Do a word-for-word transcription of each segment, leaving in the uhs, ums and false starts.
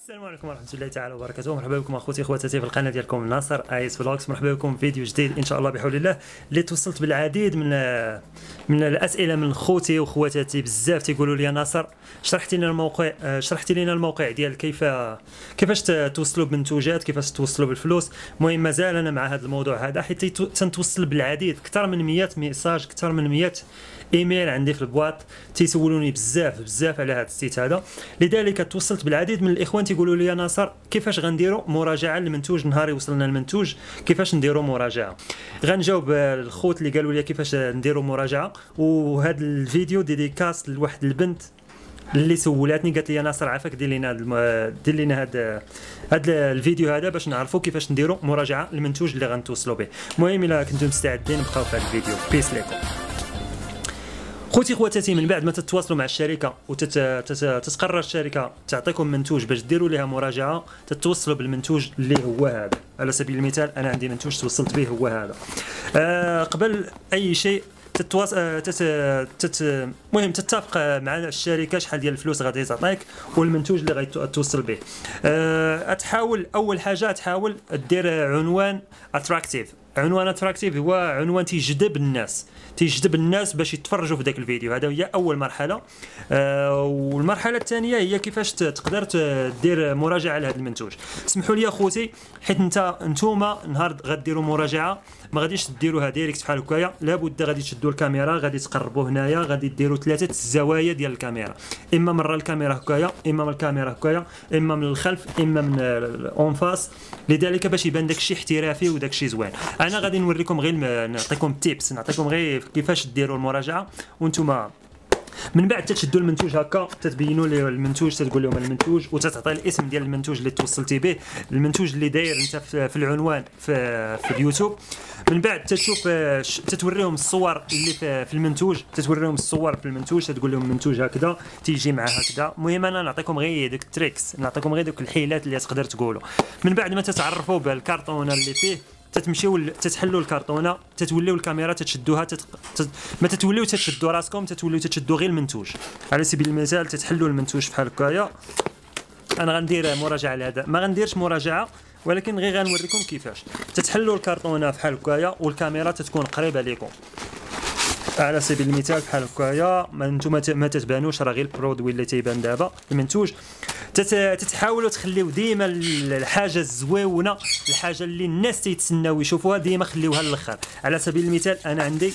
السلام عليكم ورحمه الله تعالى وبركاته. مرحبا بكم اخوتي اخواتاتي في القناه ديالكم ناصر ايس فلوكس. مرحبا بكم في فيديو جديد ان شاء الله بحول الله، اللي توصلت بالعديد من من الاسئله من خوتي واخواتاتي بزاف تيقولوا لي ناصر شرحتي لنا الموقع شرحتي لنا الموقع ديال كيف كيفاش توصلوا بمنتوجات، كيفاش توصلوا بالفلوس. المهم مازال انا مع هذا الموضوع هذا، حيت تنتوصل بالعديد اكثر من مية ميساج، اكثر من مية ايميل عندي في البواط تيسولوني بزاف بزاف على هذا السيت هذا. لذلك توصلت بالعديد من الاخوان تيقولوا لي يا ناصر كيفاش غنديروا مراجعه للمنتوج نهار يوصلنا المنتوج، كيفاش نديروا مراجعه. غنجاوب الخوت اللي قالوا لي كيفاش نديروا مراجعه، وهذا الفيديو ديديكاس لواحد البنت اللي سولاتني قالت لي يا ناصر عافاك دير لنا دير لنا هذا هذا الفيديو هذا باش نعرفوا كيفاش نديروا مراجعه للمنتوج اللي غنتوصلوا به. المهم الا كنتم مستعدين بقاو في هذا الفيديو. بيس ليكم خوتي خواتاتي. من بعد ما تتواصلوا مع الشركه وتتقرر الشركه تعطيكم منتوج باش ديروا لها مراجعه، تتوصلوا بالمنتوج اللي هو هذا. على سبيل المثال انا عندي منتوج توصلت به هو هذا. آه قبل اي شيء تتواصل تت تت المهم تتفق مع الشركه شحال ديال الفلوس غادي تعطيك والمنتوج اللي غتوصل به. أه تحاول اول حاجه تحاول دير عنوان اتراكتيف. عنوان اتراكتيف هو عنوان تيجذب الناس تيجذب الناس باش يتفرجوا في ذاك الفيديو. هذا هي اول مرحله. أه والمرحله الثانيه هي كيفاش تقدر دير مراجعه لهذا المنتوج. اسمحوا لي اخوتي، حيت انت نتوما نهار غديروا مراجعه ما غاديش ديروها ديريكت بحال هكايا، لابد غادي تشدوا الكاميرا، غادي تقربوا هنايا، غادي ديروا ثلاثه الزوايا ديال الكاميرا، اما مره الكاميرا هكايا، اما من الكاميرا هكايا، اما من الخلف، اما من اون فاس. لذلك باش يبان داكشي احترافي وداكشي زوين. انا غادي نوريكم غير نعطيكم تيبس، نعطيكم غير كيفاش ديروا المراجعه وانتم من بعد تشدوا المنتوج هكا، تتبينوا لي المنتوج، تتقول لهم المنتوج وتتعطي الاسم ديال المنتوج اللي توصلتي به، المنتوج اللي داير انت في العنوان في, في اليوتيوب. من بعد تشوف تتوريهم الصور اللي في المنتوج، تتوريهم الصور في المنتوج، تتقول لهم المنتوج هكذا تيجي مع هكذا. المهم انا نعطيكم غير ديك التريكس، نعطيكم غير دوك الحيلات اللي تقدر تقولوا. من بعد ما تتعرفوا بالكرتونه اللي فيه تتمشيو تتحلوا الكرتونه، تتوليو الكاميرا تتشدوها، تت... تت... ما تتوليو تتشدوا راسكم، تتوليو تتشدوا غير المنتوج. على سبيل المثال تتحلوا المنتوج بحال هكايا. انا غندير مراجعه لهذا، ما غنديرش مراجعه ولكن غير غنوريكم كيفاش تتحلوا الكرتونه بحال هكايا والكاميرا تتكون قريبه لكم. على سبيل المثال بحال هكايا، ما نتوما ما تتبانوش، راه غير البرودوي اللي تيبان دابا المنتوج. تتحاولوا تخليو ديما الحاجه الزويونه، الحاجه اللي الناس تيتسناو يشوفوها ديما خليوها للاخر. على سبيل المثال انا عندي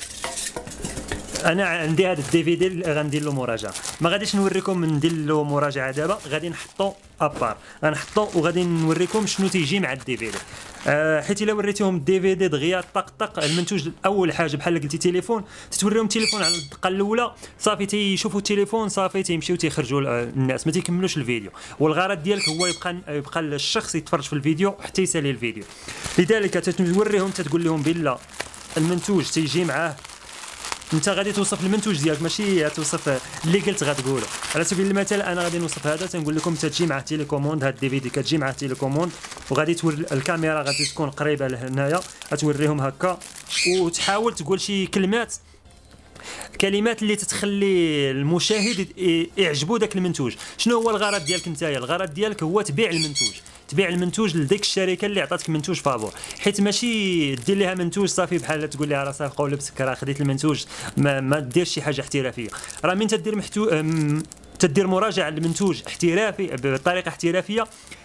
انا عندي هذا الدي في دي اللي غندير له مراجعه، ما غاديش نوريكم ندير له مراجعه دابا، غادي نحطو ابار، غنحطو وغادي نوريكم شنو تيجي مع الدي في دي. أه حيت الا وريتيهم الدي في دي دغيا طق طق المنتوج اول حاجه بحال قلتي تليفون، تتوريهم التليفون على الدقه الاولى صافي تيشوفوا التليفون صافي تيمشيو تيخرجوا الناس، ما تيكملوش الفيديو. والغرض ديالك هو يبقى يبقى الشخص يتفرج في الفيديو حتى يسالي الفيديو. لذلك تتوريهم تتقول لهم بلا المنتوج تيجي معاه، انت غادي توصف المنتوج ديالك ماشي توصف اللي قلت غتقولوا. على سبيل المثال انا غادي نوصف هذا، تنقول لكم تجي مع تيليكوموند، هاد الدي في دي كتجي مع تيليكوموند، وغادي توري الكاميرا غادي تكون قريبه لهنايا، غتوريهم هكا وتحاول تقول شي كلمات كلمات اللي تتخلي المشاهد يعجبو داك المنتوج. شنو هو الغرض ديالك نتايا؟ الغرض ديالك هو تبيع المنتوج، تبيع المنتوج لديك الشركه اللي عطاتك منتوج فابور. حيت ماشي دير لها منتوج صافي بحال تقول لها راه صافقه ولبسك راه خديت المنتوج، ما, ما ديرش شي حاجه احترافيه. راه من تدير محتو تدير مراجعه للمنتوج احترافي بطريقه احترافيه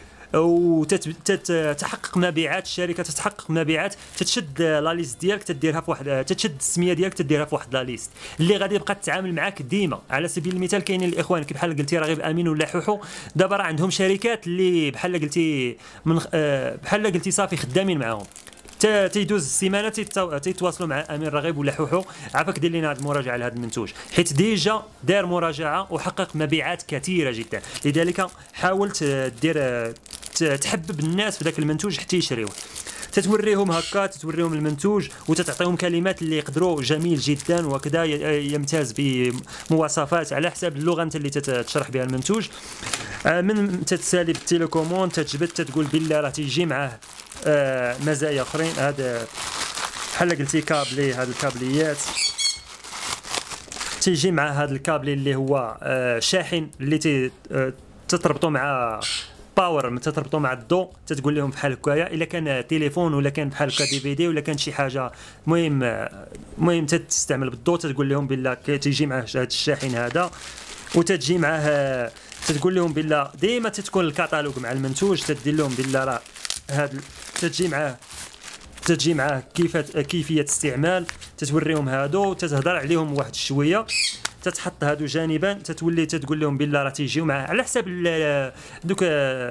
وتتحقق مبيعات، الشركه تتحقق مبيعات، تتشد لا ليست ديالك تديرها في واحد، تتشد السميه ديالك تديرها في واحد لا ليست اللي غادي يبقى تتعامل معاك ديما. على سبيل المثال كاينين الاخوان بحال قلتي رغيب امين ولا حوحو، دابا راه عندهم شركات اللي بحال قلتي من بحال قلتي صافي خدامين معاهم، تيدوز السيمانه تيتواصلوا مع امين رغيب ولا حوحو، عافاك دير لنا هذه المراجعه لهذا المنتوج، حيت ديجا دار مراجعه وحقق مبيعات كثيره جدا. لذلك حاول دير تحبب الناس في ذاك المنتوج حتى يشريوه. تتوريهم هكا، تتوريهم المنتوج وتتعطيهم كلمات اللي يقدروا جميل جدا وكذا يمتاز بمواصفات على حساب اللغه انت اللي تشرح بها المنتوج. من تتسالي بالتيليكوموند تتجبد تتقول بالله راه تيجي معاه مزايا اخرين. هذا بحال قلتي كابلي، هاد الكابليات تيجي مع هذا الكابل اللي هو شاحن اللي تي تتربطوا مع باور تتربطوا مع الضو تتقول لهم بحال هكايا الا كان تليفون ولا كان بحال هكا دي في دي ولا كان شي حاجه المهم المهم تستعمل بالضو تتقول لهم بلا تيجي معاه هذا الشاحن هذا وتتجي معاه تتقول لهم بلا ديما تتكون الكتالوج مع المنتوج تدير لهم بلا راه هذا تتجي معاه تتجي معاه كيف كيفيه استعمال تتوريهم هادو تتهضر عليهم واحد شويه تتحط هادو جانبا تتولي تتقول لهم بالله راه تيجيو معاه على حساب دوك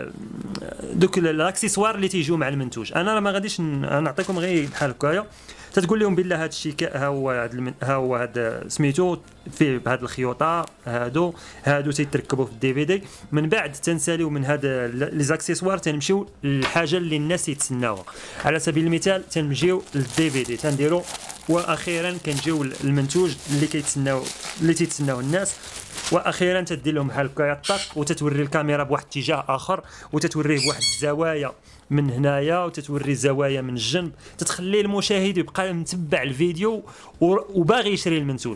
دوك الاكسسوار اللي تيجيو مع المنتوج. انا راه ما غاديش نعطيكم غير بحال هكايا تتقول لهم بالله هذا الشيء ها هو هذا ها هو هذا سميتو فيه بهاد الخيوطه هادو هادو تيتركبوا في الدي في دي. من بعد تنساليو من هذا لي زاكسيسوار تنمشيو للحاجه اللي الناس يتسناوها. على سبيل المثال تنمشيو للدي في دي تنديرو واخيرا كنجيو المنتوج اللي كيتسناو اللي تيتسناو الناس. واخيرا تدير لهم بحال هكايا الطق وتتوري الكاميرا بواحد الاتجاه اخر وتتوريه بواحد الزوايا من هنايا وتتوري زوايا من الجنب تتخلي المشاهد يبقى متبع الفيديو وباغي يشري المنتوج.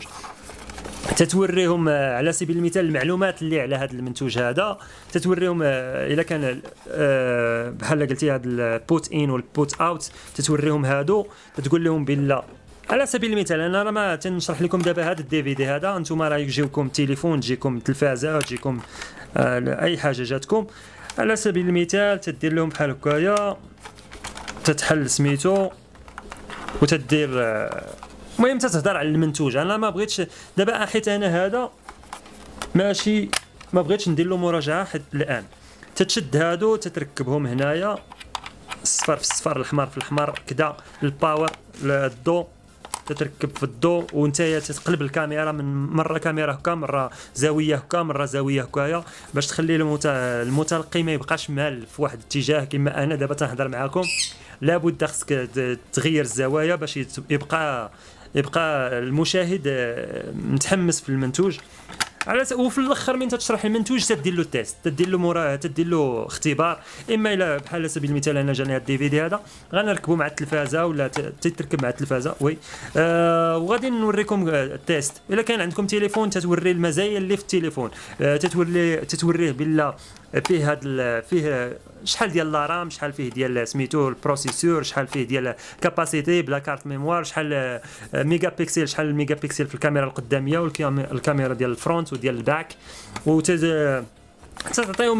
تتوريهم على سبيل المثال المعلومات اللي على هذا المنتوج هذا تتوريهم الا كان بحال قلتي هذا البوت ان والبوت اوت تتوريهم هادو تتقول لهم بالله على سبيل المثال انا راه ما تنشرح لكم دابا هذا الدي في دي هذا انتم راه يجيوكم تليفون تجيكم تلفازه تجيكم اي حاجه جاتكم. على سبيل المثال تدير لهم بحال هكايا تتحل سميتو وتدير المهم تتهضر على المنتوج. انا ما بغيتش دابا حيت انا هذا ماشي ما بغيتش ندير له مراجعه حيت الان تتشد هادو تتركبهم هنايا الصفر في الصفر الاحمر في الاحمر كذا الباور الضو تتركب في الضوء وانتيا تتقلب الكاميرا من مره كاميرا هكا مره زاويه هكا مره زاويه هكايا باش تخلي المتلقي ما يبقاش مال في واحد الاتجاه. كما انا دابا تنهضر معاكم لابد خصك تغير الزوايا باش يبقى يبقى المشاهد متحمس في المنتوج. على وفي الاخر من تشرح المنتوج تدير له تيست تدير له مرا تدير له اختبار. اما الى بحال على سبيل المثال انا جاني هاد الدي في دي هذا غنركبوا مع التلفازه ولا تتركب مع التلفازه وي آه وغادي نوريكم التيست. الا كان عندكم تليفون تتوري المزايا اللي في التليفون آه تتوري تتوريه بالله فيه هاد فيه شحال ديال لا رام شحال فيه ديال سميتو البروسيسور شحال فيه ديال كاباسيتي بلا كارت ميموار شحال ميجا بيكسل شحال الميجا بيكسل في الكاميرا القداميه والكاميرا ديال الفرونت وديال الباك وتز تعطيهم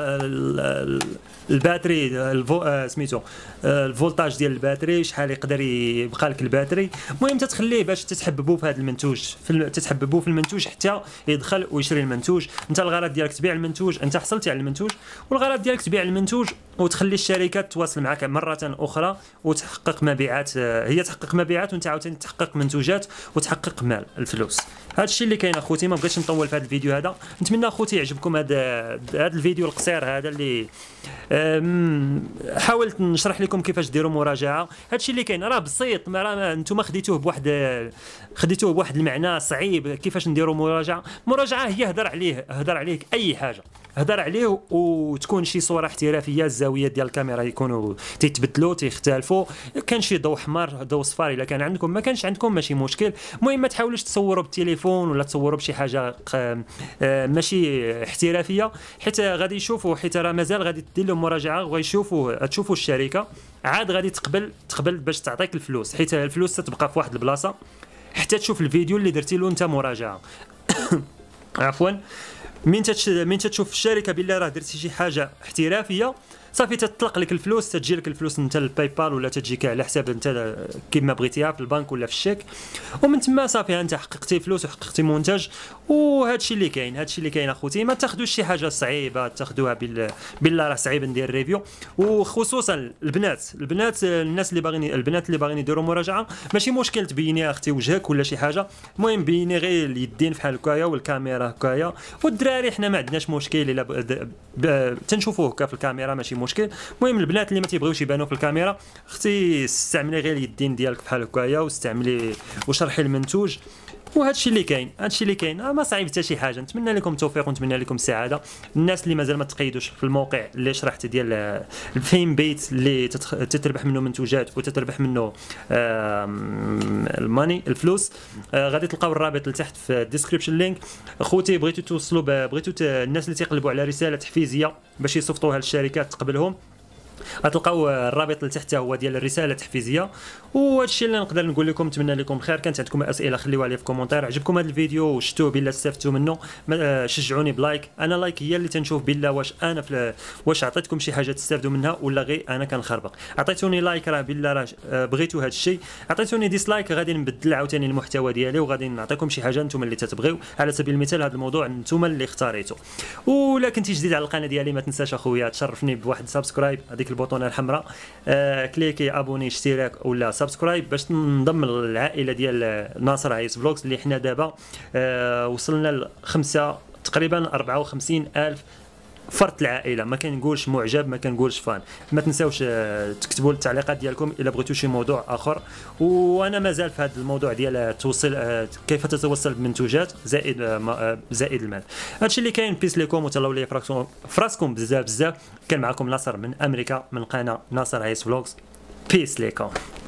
الباتري الفو... سميتو الفولتاج ديال الباتري شحال يقدر يبقى لك الباتري. المهم تتخليه باش تتحببوا في هذا المنتوج في الم... تتحببوا في المنتوج حتى يدخل ويشري المنتوج. انت الغرض ديالك تبيع المنتوج انت حصلتي على المنتوج والغرض ديالك تبيع المنتوج وتخلي الشركه تواصل معك مره اخرى وتحقق مبيعات هي تحقق مبيعات وانت عاوتاني تحقق منتوجات وتحقق مال الفلوس. هذا الشيء اللي كاين اخوتي. ما بغيتش نطول في هذا الفيديو هذا. نتمنى اخوتي يعجبكم هذا هذا الفيديو القصير هذا اللي حاولت نشرح لكم كيفاش ديروا مراجعه. هذا الشيء اللي كاين راه بسيط ما راه انتم خديتوه بواحد خديتوه بواحد المعنى صعيب. كيفاش نديروا مراجعه مراجعه هي هضر عليه هضر عليك اي حاجه هضر عليه وتكون شي صوره احترافيه الزاويات ديال الكاميرا يكونوا تيتبدلوا تيختلفوا كان شي ضوء احمر ضوء صفار الا كان عندكم ما كانش عندكم ماشي مشكل. المهم ما تحاولوش تصوروا بالتليفون ولا تصوروا بشي حاجه ماشي احترافيه حيت غادي يشوفوا حيت راه مازال غادي دير لهم مراجعه وغيشوفوا تشوفوا الشركه عاد غادي تقبل تقبل باش تعطيك الفلوس حيت الفلوس تتبقى في واحد البلاصه حتى تشوف الفيديو اللي درتي له انت مراجعه. عفوا من تتش... من تشوف الشركه بالله راه درتي شي حاجه احترافيه صافي تطلق لك الفلوس تجي لك الفلوس انت الباي بال ولا تجيك على حساب انت كيما بغيتيها في البنك ولا في الشيك ومن تما صافي انت حققتي فلوس وحققتي منتج. وهذا الشيء اللي كاين هذا الشيء اللي كاين اخوتي. ما تاخذوش شي حاجه صعيبه تاخذوها بال بالله راه صعيب ندير ريفيو. وخصوصا البنات البنات الناس اللي باغيين البنات اللي باغيين يديروا مراجعه ماشي مشكل تبيني اختي وجهك ولا شي حاجه. المهم بيني غير اليدين بحال هكايا والكاميرا هكايا. والدراري حنا ما عندناش مشكل الا ب... ب... تنشوفوه هكا في الكاميرا ماشي مشكل. المهم البنات اللي ما تيبغيوش يبانوا في الكاميرا اختي استعملي غير اليدين ديالك بحال هكايا واستعملي وشرحي المنتوج وهذا الشيء اللي كاين، هذا الشيء اللي كاين آه ما صعيب حتى شي حاجه. نتمنى لكم التوفيق ونتمنى لكم السعاده. الناس اللي مازال ما تقيدوش في الموقع اللي شرحت ديال الفين بيت اللي تتربح منه منتوجات وتتربح منه الماني الفلوس، آه غادي تلقاو الرابط لتحت في الديسكريبشن لينك. خوتي بغيتو توصلوا بغيتو الناس اللي تيقلبوا على رساله تحفيزيه باش يصيفطوها للشركات تقبلهم، غتلقاو الرابط لتحت هو ديال الرساله التحفيزيه. وهذا الشيء اللي نقدر نقول لكم. نتمنى لكم خير. كانت عندكم اسئله خليوها لي في كومونتير. عجبكم هذا الفيديو وشفتوه بالله استفدتوا منه شجعوني بلايك. انا لايك هي اللي تنشوف بالله واش انا في واش عطيتكم شي حاجه تستافدوا منها ولا غير انا كنخربق. عطيتوني لايك راه بالله راه بغيتوا هذا الشيء، عطيتوني ديسلايك غادي نبدل عاوتاني المحتوى ديالي وغادي نعطيكم شي حاجه نتوما اللي تتبغيو. على سبيل المثال هذا الموضوع نتوما اللي اختاريتو. ولا كنتي جديد على القناه ديالي ما تنساش اخويا تشرفني بواحد سبسكرايب، هذيك البوطونه الحمراء آه كليكي ابوني اشتراك ولا سبسكرايب باش ننضم للعائله ديال ناصر عايس فلوكس اللي حنا دابا آه وصلنا لخمسه تقريبا أربعة وخمسين ألف فرد العائله. ما كنقولش معجب ما كنقولش فان. ما تنساوش تكتبوا التعليقات ديالكم الا بغيتوا شي موضوع اخر. وانا مازال في هذا الموضوع ديال توصل كيف تتوصل بمنتوجات زائد زائد المال. هادشي اللي كاين. بيس ليكم وتهلاو لي فراسكم بزاف بزاف. كان معكم ناصر من امريكا من قناه ناصر عايس فلوكس. بيس ليكم.